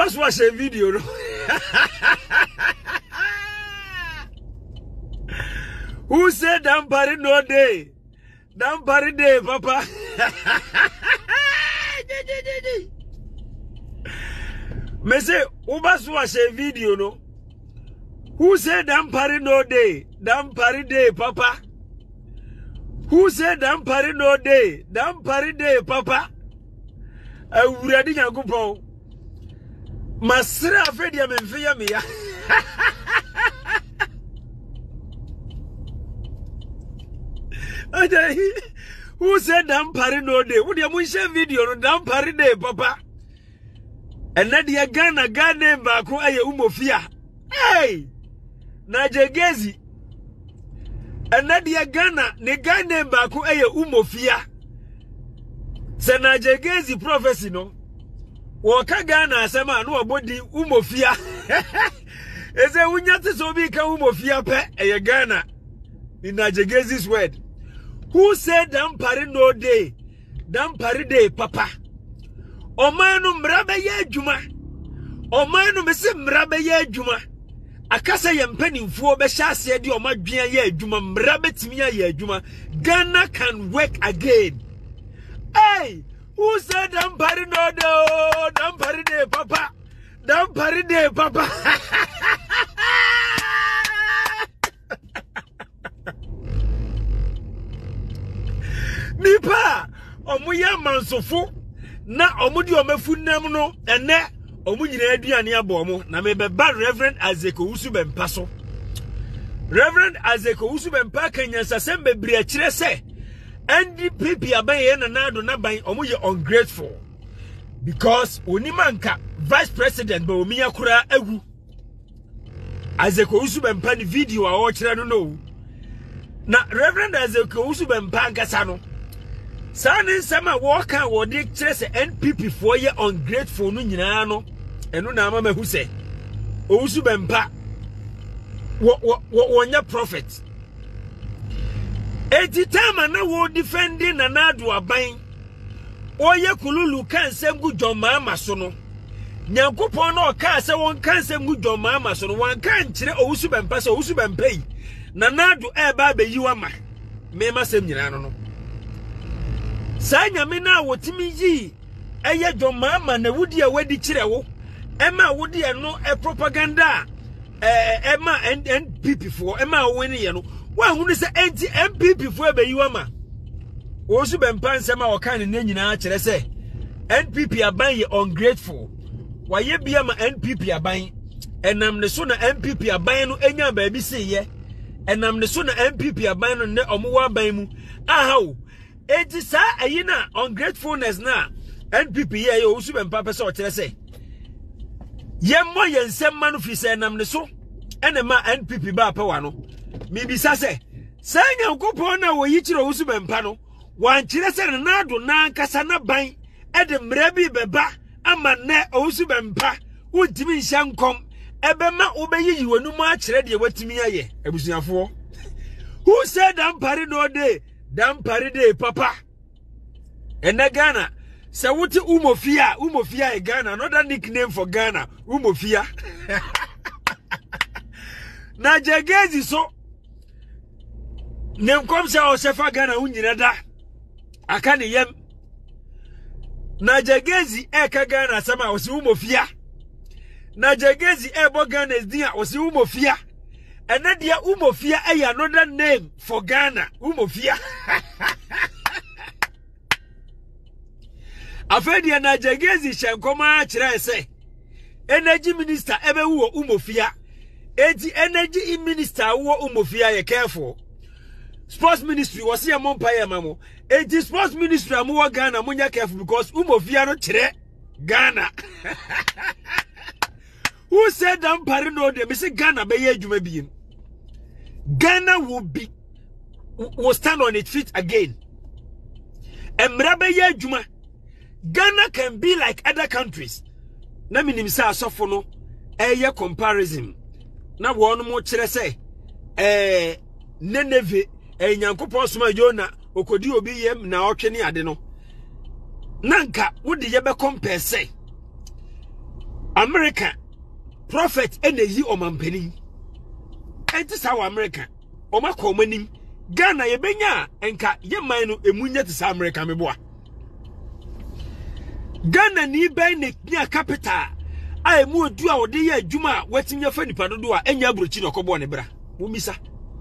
Ubas watch a video. Who said Dampari no day? Dampari day, Papa. Me say Ubas watch a video, no? Who said Dampari no day? Dampari day, Papa. Who said Dampari no day? Dampari day, Papa. Ready to go. Masra Fedia Memphia Mia. Who said Dampari no day? Would you share video on Dampari day, Papa? And Nadia Ghana Ghana Baku Aye Umofia. Hey! Najegezi. And Nadia Ghana ne Ghana Baku Aye Umofia. Se Najegezi prophecy no. Waka Ghana asema no abodi Umofia. Eze unyate so bi ka Umofia pe Aye Ghana. In Najegezi's word. Who said Dampari no day? Dampari day, Papa. Omanu mrabe ye juma. Omanu mese mrabe ye juma. Akasa yempeni mfuo be shase di omadwea ye juma mrabe timia ye juma. Ghana can work again. Hey, who said Dampari no day? Dampari day, Papa. Dampari day, Papa. Nipa omuya mansofo na omudi omafunam no ene omunyina aduane abomo na mebeba Reverend Azeko Usubempa so. Reverend Azeko Usubempa kanyansa sembe bri a kire se NDP abaye na nado na ban omuye ungrateful because onimanka vice president ba omiya kura agu. Azeko Usubempa ni video a o kire no na Reverend Azeko Usubempa nkasa no Sani sama waka wodi kire se NPP for ye ungrateful no nyina no eno na ama mahu se Usubempa wonya prophet eti tama na wo defending na nado aban oye kululu kansem gu joma amaso no nyankopon na o ka se won kansem gu joma amaso no wan kan kire Usubempa se Usubempa yi na nado e ba be yiwa ma me masem nyina no Sanya mina wotimi yi eye joma ama na wudi a wadi kire wo ema wudi no propaganda ema NPP for ema woni ye no wa hunu se anti NPP for be yiwa ma Usubempa nsema o kan ne nyina kire se NPP aban ye ungrateful wa ye bia ma NPP aban enam ne so na NPP aban no enya ba bi se ye enam ne so na NPP aban no ne omowa aban mu ahawo eti sa ayina ungratefulness na NPP ye Usubempa pese o kire se yemmo yensem manu fi se nam ne so ene ma NPP ba pa no mi bisa se sanya nkopon na wo yi kire Usubempa no wan kire se na do na nkasa na ban e de mra bi beba ama ne Usubempa untimi nhya nkom ebe ma obeyiyi wanu mu a kire de watimi aye abusuafo. Who said Dampari no day? Dampari day, Papa. And Ghana. So what Umofia? Umofia in Ghana. Another nickname for Ghana. Umofia. Na Jagezi so. Nem comes out Shefa Ghana Unjinada. Akani yem. Na Jagezi eka Ghana sama was Umofia. Na Jagezi ebo Ghana is dia was Umofia. And then dia Umofia another name for Ghana. Umofia. Afedia na Jagezi shankoma kire se energy minister ebe wo Umofia. Eti energy minister wo Umofia ye careful. Sports ministry was here Mompire mamo. Eti sports ministry amu Ghana munya careful because Umofia no kire Ghana. Who said Dampari no de me say Ghana be ye adwuma bi. Ghana will stand on its feet again. Emra be ye adwuma. Ghana can be like other countries. Na minim sa asofo no eye comparison. Na wonu mo kire say Neneve nyankopon soma Jona okodi obi yem na otwe ade no. Nanka wodi ye be compare say America prophet eneyi omampani enti sawo America omaka omanim Ghana yebenya enka yeman no emunya te sa America meboa Ghana ni ben ne capital a emu odu a wode ye adwuma watimya fa nipa dodo a enya abrochi no kobo ne bra wumisa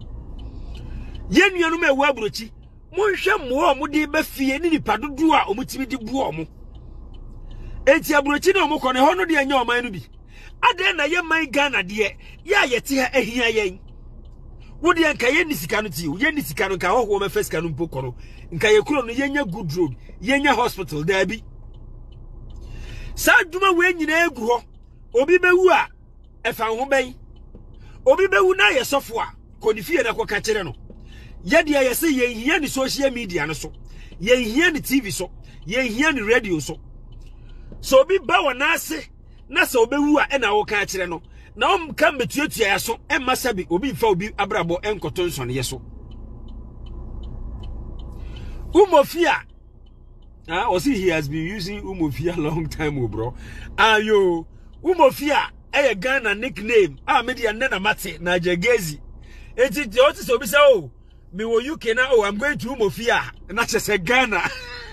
ye nuanu ma ewu abrochi monhwe mo mo de ba fie ni nipa dodo a omutimi di buo mo enti abrochi na omukọ ne ho no de enya oman no bi ade na ye man Ghana de ya yete ha ahia yen wodi enka ye ni sika no ti ye ni sika no ka ho me fa sika no mpokọ no nka ye kuro no yenya good road yenya hospital da bi sa dwuma we nyina egu ho obi bewu a efa ho ben obi bewu na ye sofo a konifie na koka kire no ye de ye se ye hia ni social media no so ye hia ni TV so ye hia ni radio so obi ba wona ase na se obewu a na wo ka kire no na om ka metuatua ya so emma sabi obi fa obi abrabo enkoto nson ye so umofia Osi he has been using Umofia long time, bro. Ayo, Umofia, Ghana nickname. Media nena mate na Jegezi. Eti oti so bisa oh, me wo UK na oh I'm going to Umofia. Na chese Ghana.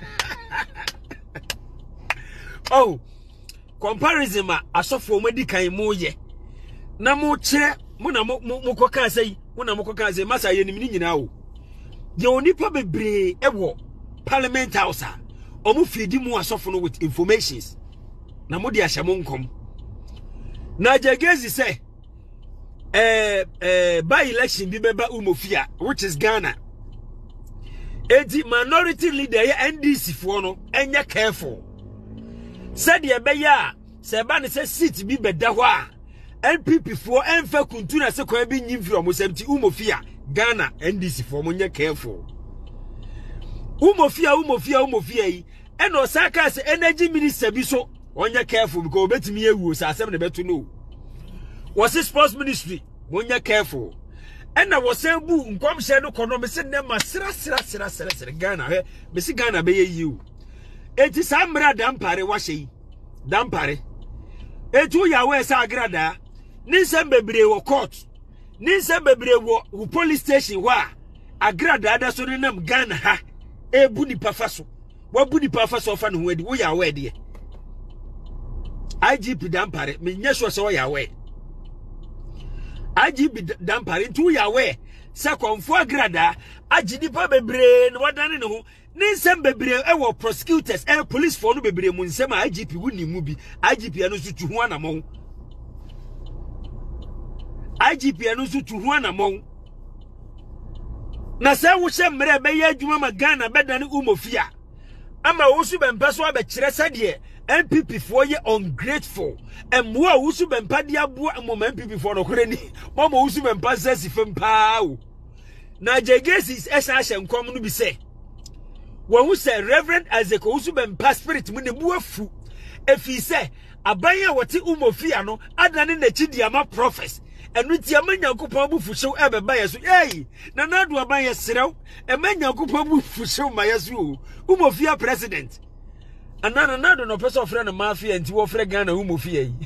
Oh, comparison ma asofo medikan mo ye. Na mo kire mo na mo koka sei, mo na mo koka sei masa ye nim ni nyina o. Ye onipa bebre ewo Parliament House. Omu feedi mu asofo no with informations na mo di ahyamo nkom na Jegezi say by election bi beba Umofia which is Ghana edi minority leader ya NDC fo no enya careful said ye be ya se ba ne se seat bi beda ho a NPP fo enfa kuntu na se kwa bi nyimfiri omo semti Umofia Ghana NDC fo mo nya careful Umofia yi eno saka se energy minister bi so onya careful because obetimi ewu so asem ne beto no was sports ministry onya careful ena wosan bu nkom hye no kono me se ne masra sra Ghana he me se Ghana be yiu enti samra dampare wa hye dampare etu ya we sa agrada ni nsem bebre wo court ni nsem bebre wo police station wa agrada da so ne nam Ghana ha ebu ni pafaso wabu ni pafaso fa no wedi wo ya we de IGP dampare me nyeso se wo ya we IGP dampare tu ya we se konfo agrada agidi pa bebre no wadane ne ho ni nsem bebre e wo prosecutors police for no bebre mu nsem IGP wuni mu bi IGP anu so tu ho anamon IGP anu so tu ho anamon na se wo hye mre be ya adwuma ma Ghana bedane Umofia ama wo su bempa so abekire sade MPP fo ye ungrateful emwo wo su bempa dia bo amom MPP fo no kore ni mama wo su bempa sesi fempa o na Jegezi esa hye nkom no bi se wo hu se Reverend Isaac wo su bempa spirit mu ne bu afu efi se aban a wote Umofia no adane na chidiama prophets enu ti amanyankopon bu fuhyew ebeba yeso na nadu aban ye serew amanyankopon bu fuhyew ma yeso Umofia president anana nadu no person ofre na mafia nti wo ofre Ghana Umofia yi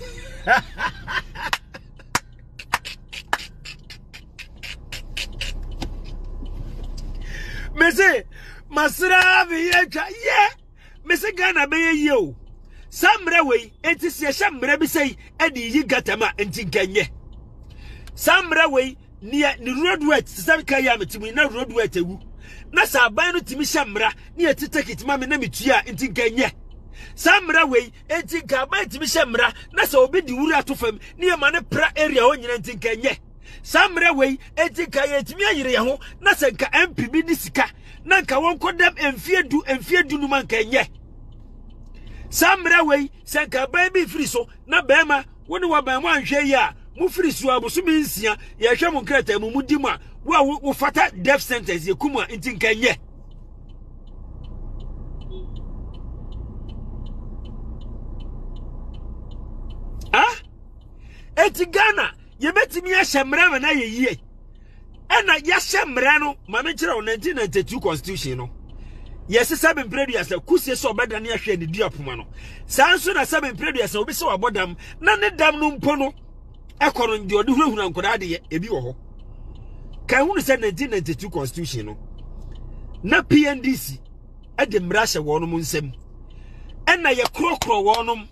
mese masra be ye mese Ghana be ye o samre we enti se hye mre bi sei edi yi gatama enti ganye samra we ni roadway tsam ka ya metimi na roadway tewu na saban no timi shamra ni eticket ma me na metua enti ganye samra we enti ka ba timi shamra na sa obi di wuri atofam ni e ma ne pra area ho nyina enti ganye samra we enti ka ya timi ayire ho na sa nka MPB ni sika na nka won kodam emfiedu no man ganye samra we se nka ba bi free so na ba ma woni wa ba mo anhwe ya mufiri su abusumi nsia ye hwe mu nkrata mu mudimu a wo fata death sentence ye kumu nti nkanye eti Ghana ye betimi ya hyemra na ye yie ena ya hyemra no ma me kire 1992 constitution no yes 7 previous kusie so obeda ne ahwe ne duapoma no saa nso na 7 previous obi se wabodam na ne dam no mpo no ekono ndi odi hurahura nkoda de ebi wo ho kan hu se 1992 constitution no na PNDC e de mrashe wonom nsem ena ye krokro wonom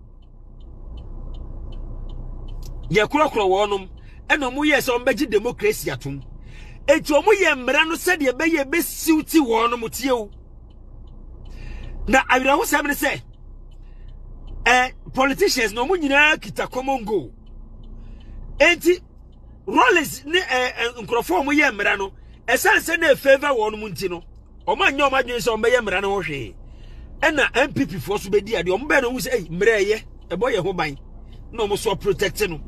ena mu ye se ombeji democracy atum eti omu ye mra no se de be ye be siuti wonom tiewu na awira ho sam ne se politicians no mu nyina kita common goal enti Rollins ne nkrofo mu ye mra no esanse na favor wonom nti no omanya omadwen se ombe ye mra no hwe ena MPP fo so bedi ade ombe no hu se mra ye ebo ye ho ban na omo so protect no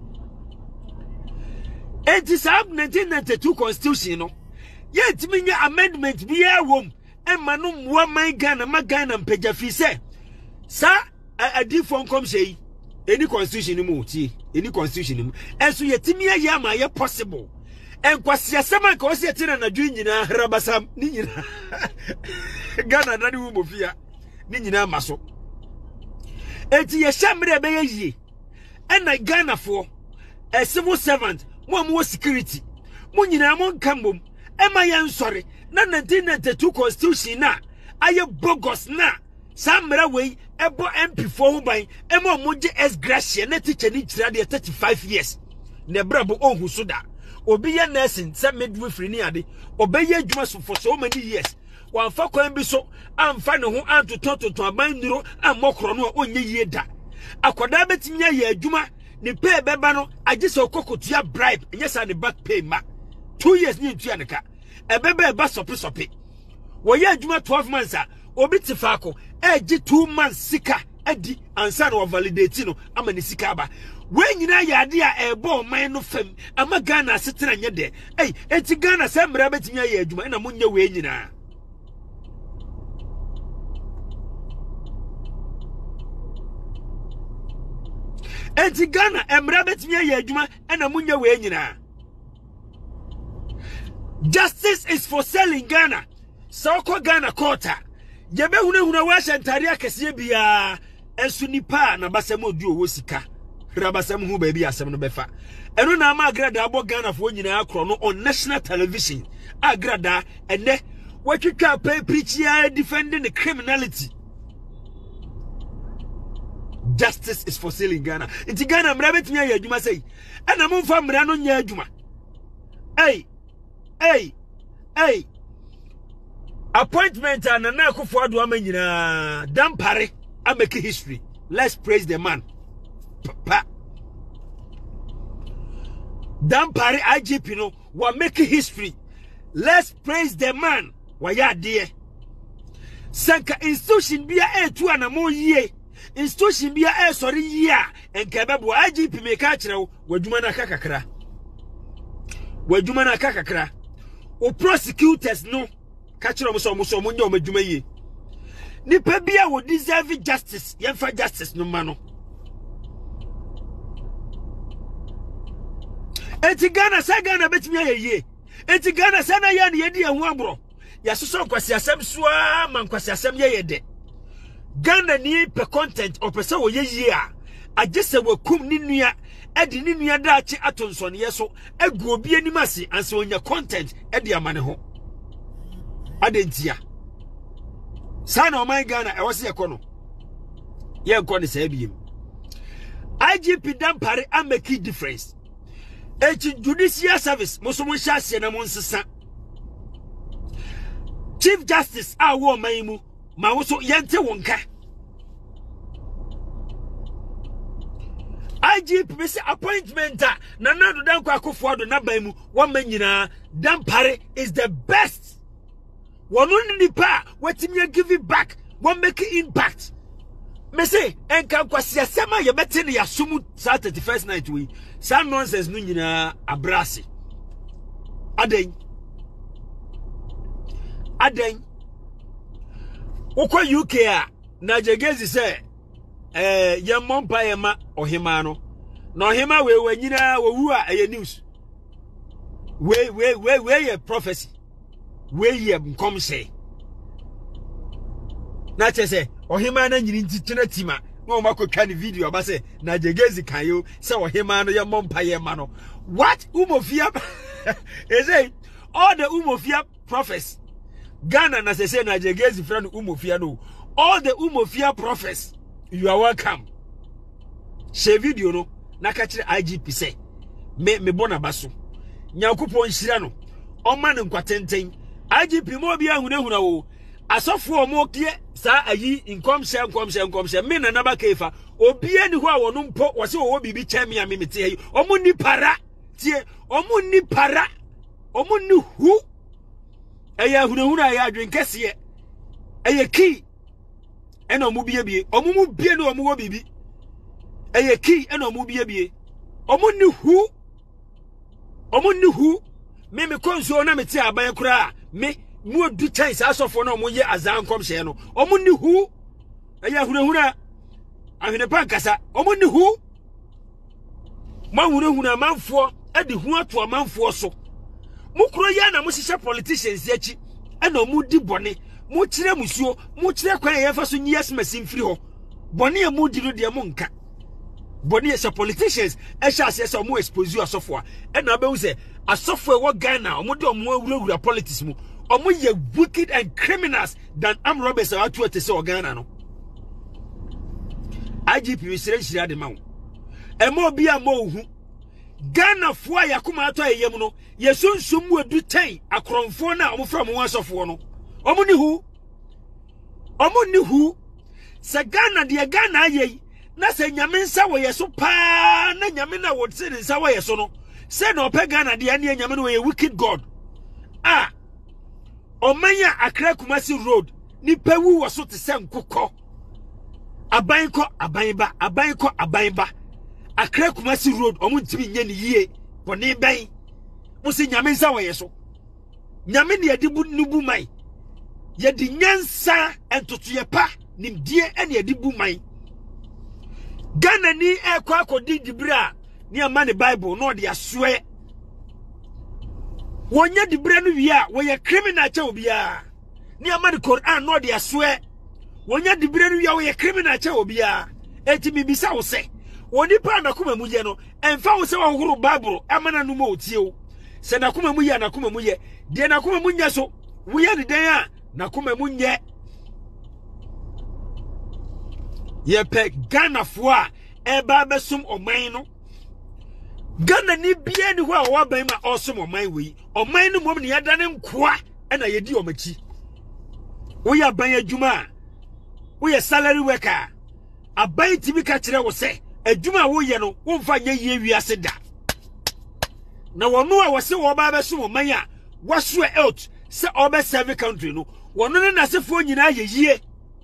enti sa 1992 constitution no ye timinya amendment bi ya wom emma no mwa man Ghana magana mpagya fi se sa adifo nkom sei any constitution mu ti any constitution mu enso ye timia ye ama ye possible enkwasi asema ka o se tira na dwu nyina rabasam ni nyina Ghana na ni wo mofia ni nyina maso enti ye shamre be ye yie ena Ghana fo civil servant mo security mo nyina mo nkambom ema ye nsore na 1992 constitution na aye bogus na samra we ebo MP4 hu ban ema moje S gracia na teacher ni kira de 35 years na brabo onhu so da obi ye nursing se midwifery ni ade obeye adwuma so for so many years wan fa kwan bi so amfa ne ho antotototo aban nduro amokro no onye yie da akoda betimiya ye adwuma ni pay beba no agise okokotua bribe nyesa ne back pay ma 2 years ni ntua ne ka ebebe eba sope wo ye adwuma 12 months a obi tifako eji 2 months sika adi ansa no validate no ama ne sika ba we nyina ya ade a ebo man no fam ama Ghana setena nye de eti Ghana se mra betinya ye adwuma na munye we nyina eti Ghana emra betinya ye adwuma na munye we nyina. Justice is for selling Ghana. Soko Ghana quarter. Jebe huna washa ntari akese bia ensu nipa na basemo du owo sika. Rabasem hu baby asem no befa. Eno na ama agrada abo Ghana fo nyina akro no on national television. Agrada ene watwitwa pay preach ya defending the criminality. Justice is for selling Ghana. Iti Ghana mra betimi ya adwuma sei. Ana momfa mra no nya adwuma. Appointment and Nana Akufo-Addo amanyina dampare ameke history. Let's praise the man. Dampare IGP no wa make history. Let's praise the man. Wa ya de. Sanka institution bia etu anamo yie. Institution bia sorry yia enkebebo IGP make a kire wadwuma na kakakra. Wadwuma na kakakra. O prosecutors no kachiro muso munye omadwuma yi nipa bia wo deserve justice yemfa justice no ma no eti Ghana sa Ghana betimi ayeye eti Ghana sa na ya ne yedi ehu abro ya soso kwasi asem soa man kwasi asem ye de Ghana ni pe content opese wo yeyi a agese wakum ni nua edi ni nua daachi atonsone yeso egu obi animase anse onya content edi amane ho adentia sana o man Ghana e wose yekono ye nko ne sabiem IGP dampare ameki difference echi judicial service musumu hyase na monsesa Chief Justice awo man mu ma wo so yente wonka IGP besi appointment na Nana Akufo-Addo na ban mu won nyina dampare is the best. One only pa wetimi give it back, one make impact. Me say enka kwasi asema ye beti ne yasumu sa 31st night we. Sa nonsense no nyina abrase. Aden. Ukwa UK a na jegezi say ye mompa ye ma ohima no. Na ohima we nyina wowu a ye news. We ye prophecy. We ye come say na che se ohima na nyiri ntitena tima no makotwa ne video aba se na Jegezi kan yo se ohima no ye mompa ye ma no what umofia is it all the umofia prophets Ghana na se na Jegezi friend umofia no all the umofia prophets you are welcome share video no na ka kire IGP say me bona baso nyankopon hira no o ma ne nkwatenten IGP mo bia hunahuna wo asofo omo kie sa ayi nkomhye me na naba kefa obia ni ho a wono mpo wo se wo bibi chemi a memete ayi omo ni para tie omo ni para omo ni hu eya hunahuna ya adwen kese eye ki ena omo bie omo mu bie no omo wo bibi eye ki ena omo bie omo ni hu me konso na mete aban kura me mu du chance asofo na omo ye azan komhye no omo ni hu eya hunahuna ahwene pankasa omo ni hu ma hunahuna manfo edi hu ato manfo so mukuro ya na mohihye politicians yachi ena omo di bone mu kire musuo mu kire kwan ye fa so nyes masin firi ho bone e mu di no de mu nka bone ye politicians e sha ase se omo expose you asofo a ena be hu se asofo e wo Ghana omo de omo awurawura politics mu omo ye wicked and criminals than armed robbers are to say Ghana no IGP we shira de mawo e mo bia mo hu Ghana fo a yakoma ato ayem no ye sunsum mu edu 10 akromfo na omo fra mo asofo no omo ni hu se Ghana de Ghana ayi na se nyame nsa wo yeso pa na nyame na wo se nsa wo yeso no se na ope Ghana de ane nyame no ye wicked god omanya Accra Kumasi road ni pewu wo so te se nkokọ abanko abanba Accra Kumasi road omo ntimi nye ni yie boni ben mo se nyame nsa wo yeso nyame ne yedi bu nubu mai yedi nyansa entoto ye pa nimdie ene yedi bu mai Ghana ni ekwa akodi dibra ni amane Bible no de aswe wonya dibra no wi a wo ye criminal cha obia ni amane Quran no de aswe wonya dibra no wi a wo ye criminal cha obia eti bibisa wo se woni pa na kuma mu ye no emfa wo se wo horo Bible amana no mo otie o se na kuma mu ye na kuma mu ye de na kuma mu nya so wo ye de den a na kuma mu nye ye pe Ghana fo a eba besum oman no Ghana ni bia ni ho a wa ban ma osum oman wi oman no mom ne yada ne nkoa na yedi omachi wo ya ban adwuma wo ye salary worker aban tibi ka kire wo se adwuma wo ye no wo mfa nya yie wi ase da na wono a wo se wo ba besum oman a waso out se obe serve country no wono ne na sefo nyina ye yie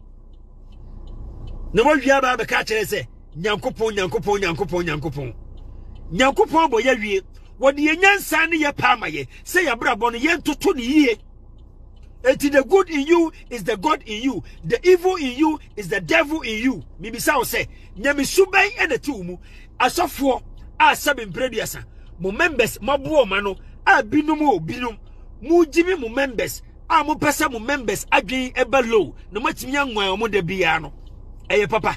na mo wia ba be ka kire se nyankopon bo ya wie wode ye nyansa ne ye pa maye se ya brabo no ye ntoto ne yie eti the good in you is the God in you, the evil in you is the devil in you. Mibisa wo se nyame suban ene ti umu asofo a sabin preduasa mo members mabuo ma no a binum mu jimi mo members a mo pesa mo members adwen eba low na matimi anwan mo da bia no eye papa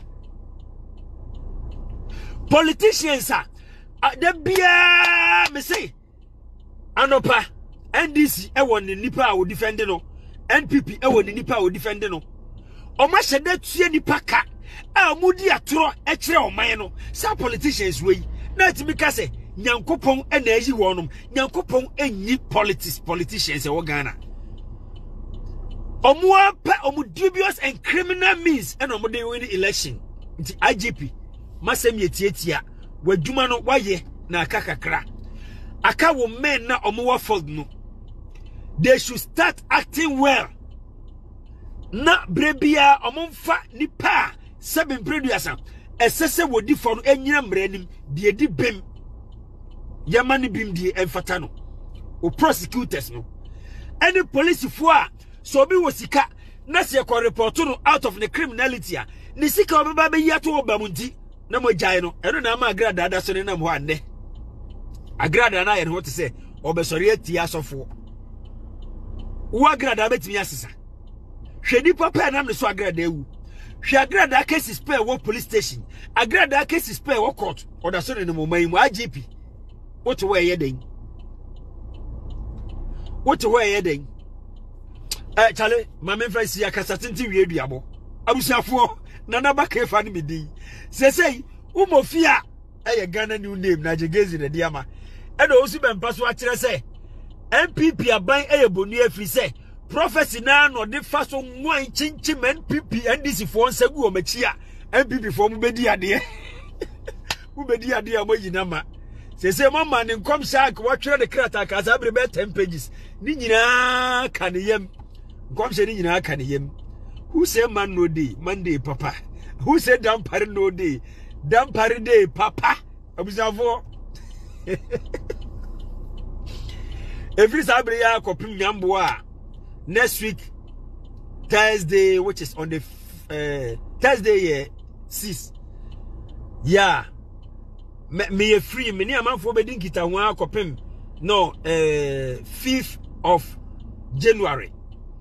politicians da bia me say anopa NDC e won ni nipa a wo defend no NPP e won ni nipa a wo defend no o ma hyede tue nipa ka a mudi atoro e kire oman no sa politicians we na timi ka se nyankopon e na ayi wonom nyankopon enyi politicians e wo Ghana omu dubious and criminal means and omu dey win election nti IGP masem yetietia wadwuma no waye na akakakra aka wo men na omu wa fold no they should start acting well na brebia omumfa nipa seven producer esese wodi for no enyina mranim de di bem yamani bim die emfata no o prosecutors no any police for so bi wosika na se ko report no out of the criminality a ni sika obeba be yato obamunti na mo jai no eno na ma agrada da so ne na mo ande agrada na ye no to say obesori atia asofo wo agrada betimi asesa Shedi papa na me so agrada ewu. Hwe agrada cases pay wo police station. Agrada cases pay wo court. Oda so ne mo man mu IGP. What way ye den? What way ye den? Chale, my men friends see akasa tinti wie duabo. Abusuafo nana ba kefa ni medi. Say umofia eye Ghana new name na jegezi na diama. Edo osi bempa so akire say MPP aban eye bonu afiri say prophecy na no de fa so nwan chinchi MPP NDC fo nsagu o machi a MPP fo mu bedi ade. Mu bedi ade a mo yina ma. Say mama ne nkom shark watwere de krata ka sa bre be 10 pages. Ni nyina kan yem. Nkom se ni nyina kan yem. Who say man no day, Monday papa? Who say dampare no day? Dampare day papa. Abusafo. Every Saturday ya kopim nyamboa. Next week Thursday, which is on the Thursday 6. Yeah. Me free me ni amanfo be din kita ho akopem. No, 5th of January.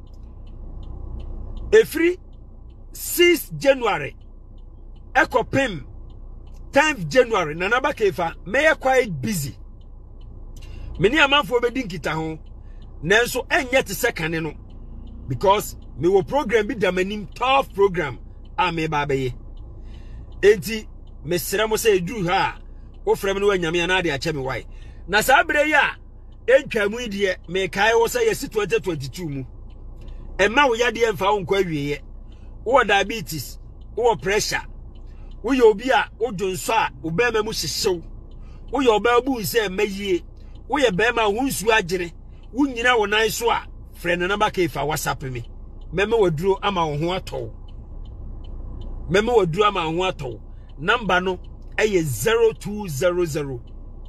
Every 6th January. Ekopem 10th January. Nanaba kefa me quite busy. Many amanfo be din kita ho. Nanso enye te second no. Because me wo program bi damanim tough program a me ba beye. Enti me sere mo say du ha. Wo frem no anyame na de ache me why. Na sa bre ya entwa mu die me kai wo say yes 2022 mu. Emma wo yade emfa wo nkwa wieye. Wo diabetes, wo pressure. Wo ye obi a wo dwonso a wo ba ma mu hyehyew. Wo ye oba bu nse mayie. Wo ye ba ma hu nsu agire. Wo nyina wo nan so a friend na ba ka ifa WhatsApp me. Meme waduro ama wo ho atɔ. Meme waduro ama wo ho atɔ. Number no eye 0200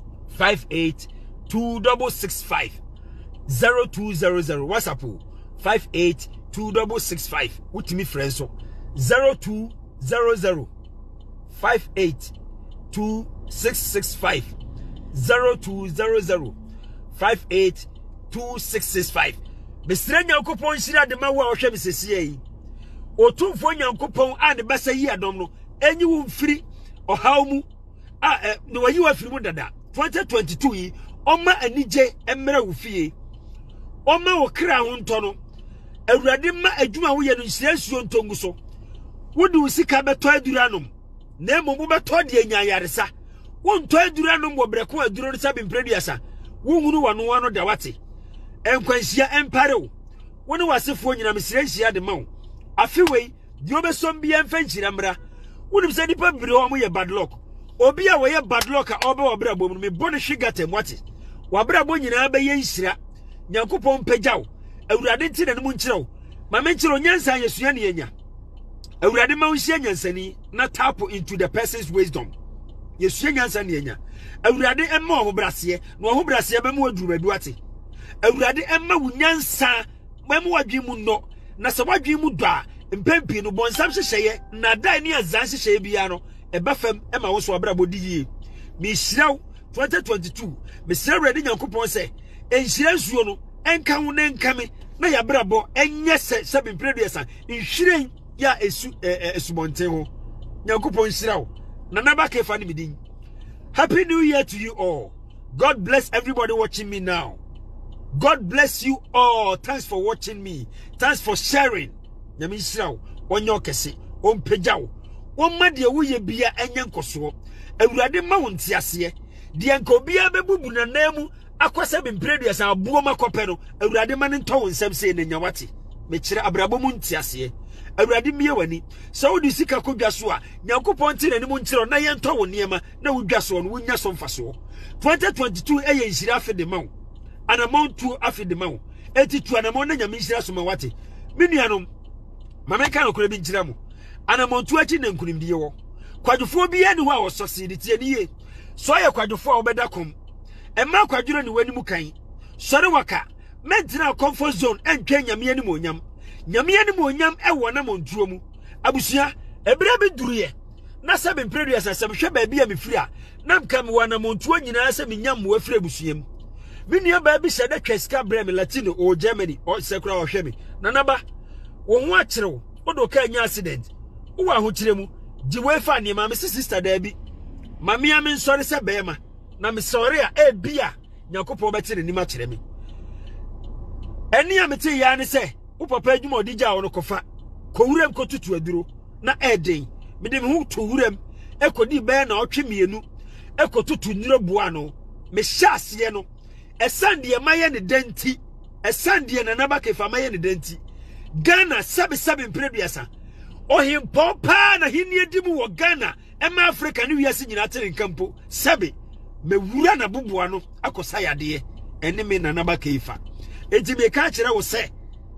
582665 0200 WhatsApp 582665 utimi friend so 0200 582665 0200 582665 Besre Nyankopon hira de ma wo a ohwe mesese yi otumfo Nyankopon a de basa yi adom no enyi wo mfiri ohaw mu a ne wayi wa firi mu dada 2022 yi oma anije emre wo fie oma wo kra ho nto no awurade ma adwuma wo ye no nhira suo ntongu so wodi usika beto aduranom na emom beto de anyayaresa wo nto aduranom wo breko aduro sa bimpreduasa wo hunu wano wano da wate enkwanhia empare wo ne wasefo nyina mesire nhia de ma wo afewei di obesom bia mfa nhira mra wonim se nipa bire ho mo ye bad luck obi a wo ye bad luck a obe wo bra bom me bone hwigatem wate wa bra bo nyina be ye nhira Nyankopon pagyaw awurade nti na mu nkyerɛw ma me nkyerɛw nyansa yesua ne yenya awurade ma wo hia nyansani na tap into the person's wisdom yesua nyansa ne yenya awurade emma ho brase na ho brase be mu aduru badu ate awurade emma wo nyansa ma mu wadwe mu no na se wadwe mu do a mpempi no bonsam hyehyeye na dai ne azan hyehyeye bia no ebafam emma wo so abrabɔ di yie me hyiraw 2022 me sɛ awurade Nyankopɔn sɛ enhyira nsuo no enka ho na enka me na ya brabɔ enye sɛ bimpreduasa nhwiren ya esubonten ho Nyankopɔn hyiraw na naba kefa ne midin. Happy New Year to you all. God bless everybody watching me now. God bless you all. Thanks for watching me. Thanks for sharing. Nyame hyiraw onyo kese ompagyaw womma de wo ye bia enye nkoso awurade ma wo ntiase de anka obia bebubu na namu akwasa bimpreduasa abuo makopɛ no awurade ma ne ntɔ wo nsɛm sɛ ne nyawate me kyerɛ abrabɔ mu ntiase awurade mie wani sɛ wo de sika kodwa so a Nyankopɔn ti nanim nkyerɛ na ye ntɔ wo niema na wo dwa so no wonya so mfaso 2022 eye nhira afi de ma wo anamontu afi de ma wo etitu anamon na nyame nhira so ma wate me nuanom mameka no kora bi nkyerɛ mo anamontu achi na nkunimdie wo kwadwofo bi ani ho a wo sɔse tie ni ye so ye kwadwofo a wo bɛda kom emma kwadworo ni wani mu kan sɔre waka mentina comfort zone entwa nyame ani mo onyam nyame ani mo onyam ɛwɔ na montuo mu abusua ebere bi duruye na sɛ bimpreduasa sɛ hwɛ ba bi a mefiri a na mka me wana montuo nyinaa sɛ menyam mo afiri abusuam me nua ba bi hyɛ da twasika brɛ me latino o Germany o sekura o hwɛ me nanaba wo ho akyerew odo ka nya accident wo wa ho kyeremu di we fa ne ma me sister da bi ma me am nsori se bema na me sori a e bia Nyankopon be tire ni ma kyere me eni a mete ya ne se wo papa adwuma odigya wo no kofa ko wurem ko tutu aduro na eden me de me hu to wurem ekodi be na otwe mienu ekotutu nyiro bua no me hyase no esande maye ne denti esande na nabake fa maye ne denti Ghana sabe mpreduasa ohimpo pa na hini edimu wo Ghana ema Africa ne wiase nyina tere nkampo sabe me wura na bubua no akosa yade ene me na nabake fa enti me ka kire wo se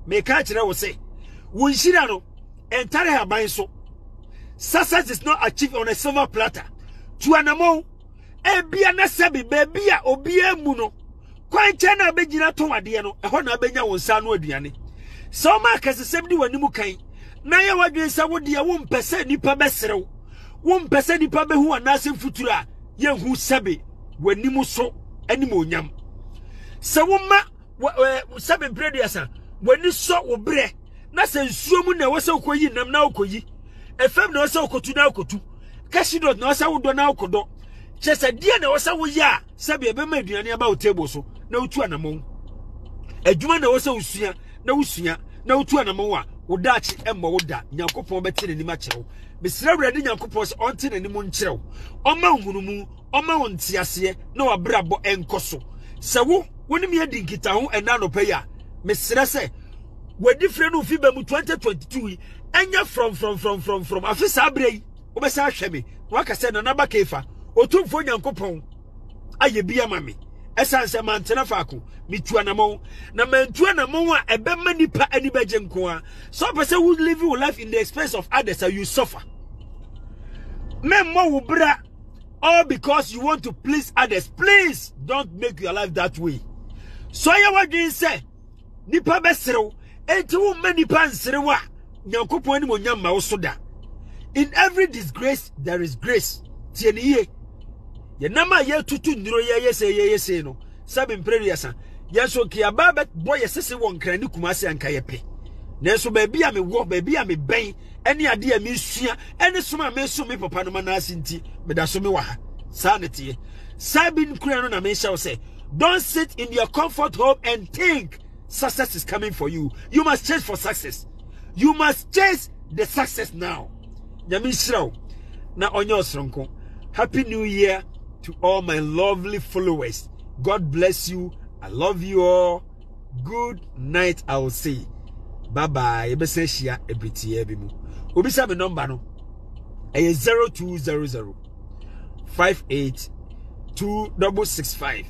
wo nhira no entare haban so success is not achieved on a silver platter tuanamo ebia na sabi bebia obia mu no kwanche na begina to wade no eho na benya wonsa no aduane so ma kasesem di wanimu kan na ye wadwen sa wode wo mpese nipa beserew wo mpese nipa behu anase futura ye hu sabi wanimu so anim onyam se wo ma sabi brediasa wani so wo bre na se nsuo mu na wo se koyi nam na koyi efem na wo se kotu na kotu kashidot na wo se wodo na kodo chese die na wo se wo ya sabi ebe ma aduane aba o table so na utu anamon adwuma na wo se usua na usua na utu anamon a wo daachi emma wo da Nyankopon beti ne nima kyerew mesira wrede Nyankopon se onte ne nimo nkyerew oma hunumu oma wontiase na wabrabo enkoso se wo wonim ye dinkita ho ena no pe ya mesira se wadi frɛ no fi ba mu 2022 enya from afisa abrei wo be sa hwɛ me waka se na naba kefa otumfo Nyankopon aye bia mame esanse mantena faako mitua namon na mantua namon a ebema nipa ani beje nko a so person who live your life in the expense of others so you suffer memmo wo bra all because you want to please others. Please don't make your life that way. So ya wadwen say nipa beserew enti wo mani pa nserewa Nyankopon ani mo nyamma wo so da. In every disgrace there is grace. Tieniye ye nama ye tutu ndiro ye say no sabi mprediasa ye so kia baba boy sese won krani kumase anka ye pe nenso ba bia me wo ba bia me ben ene ade a me sua ene soma me so me papa no manase nti me da so me wa ha sanity sabi nkura no na me shall say don't sit in your comfort home and think success is coming for you. You must chase for success. You must chase the success now. Nyame shiraw na onyo sronko. Happy New Year to all my lovely followers. God bless you. I love you all. Good night, I will say. Bye bye. Ebese shia ebiti ebimu. Obisa me number no. 0200 58 2665.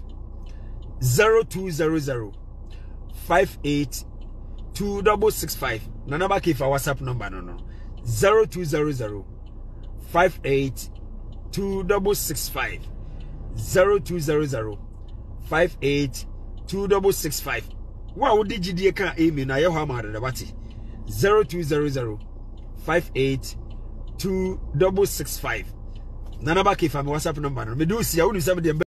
0200 58 2665. Nanaba kifa WhatsApp number no. 0200 58 2665. 0200 58 2665. Wa wo digidie kan emi na ye ho amade da bati 0200 58 2665. Nanaba kifa me WhatsApp number no. Me do sia wonu sam de